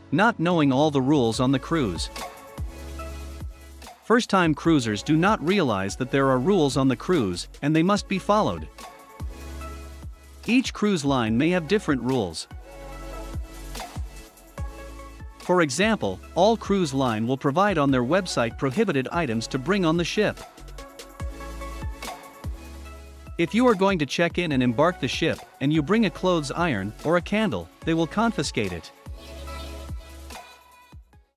Not knowing all the rules on the cruise. First-time cruisers do not realize that there are rules on the cruise, and they must be followed. Each cruise line may have different rules. For example, all cruise line will provide on their website prohibited items to bring on the ship. If you are going to check in and embark the ship, and you bring a clothes iron or a candle, they will confiscate it.